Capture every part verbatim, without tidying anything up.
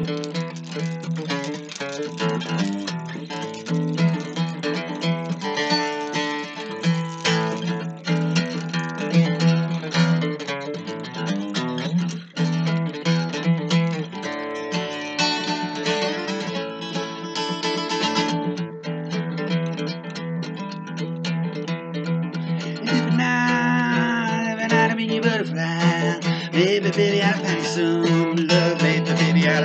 You butterfly, baby, baby, I'll find you some love, baby, baby, I'll.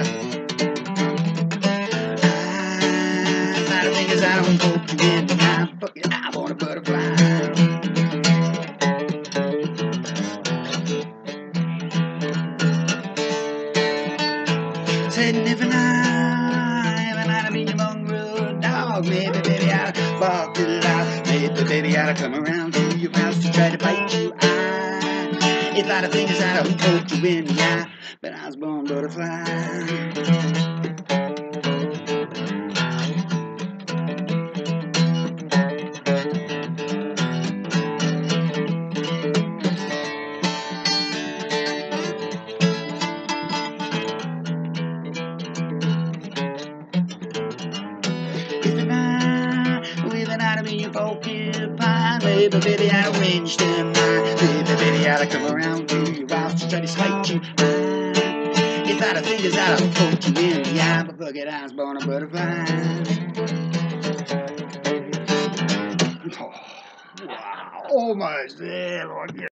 I, a lot of things I don't hope you in, I, I want a butterfly. Said if and I, if and I be your mongrel dog, maybe, baby, I'll bark it loud, maybe, baby, I'll come around to your house to try to bite you. A lot of things I don't poke you in the eye, but I was born butterfly. If and I, with an eye to be a porcupine, baby, baby, I'd arrange them. Baby, baby, I'd come around to your house to try to spite you. If I'd have fingers, I'd have poked you in the eye, but fuck it, I was born a butterfly. Oh, wow, almost there, Lord.